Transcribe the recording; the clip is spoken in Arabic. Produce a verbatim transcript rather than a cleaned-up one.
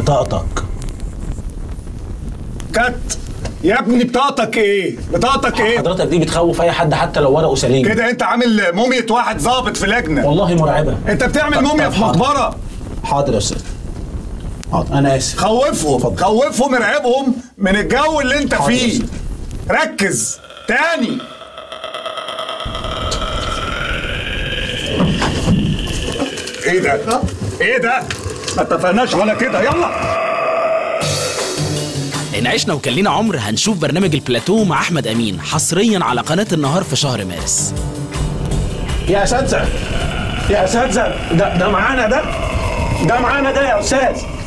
بطاقتك. كت يا ابني بطاقتك ايه؟ بطاقتك ايه؟ حضرتك دي بتخوف اي حد حتى لو ورقه سليم. كده انت عامل مومية واحد ظابط في لجنة. والله مرعبة. انت بتعمل مومية في مقبرة. حاضر يا استاذ. حاضر انا اسف. خوفهم فضل. خوفهم ارعبهم من الجو اللي انت فيه. ركز تاني. ايه ده؟ ايه ده؟ ما اتفقناش على كده. يلا. إن عشنا وكان لينا عمر هنشوف برنامج البلاتو مع أحمد أمين حصريا على قناة النهار في شهر مارس. يا اساتذه يا اساتذه ده ده معانا ده ده معانا ده يا استاذ.